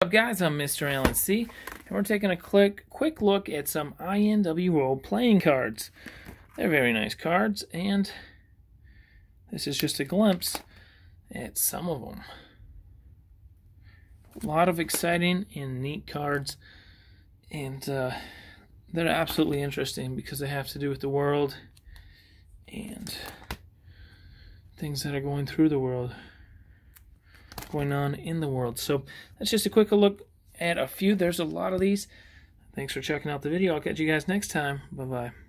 What's up, guys? I'm Mr. Alan C, and we're taking a quick look at some INWO playing cards. They're very nice cards, and this is just a glimpse at some of them. A lot of exciting and neat cards, and they're absolutely interesting because they have to do with the world and things that are going through the world, going on in the world. So that's just a quick look at a few. There's a lot of these. Thanks for checking out the video. I'll catch you guys next time. Bye-bye.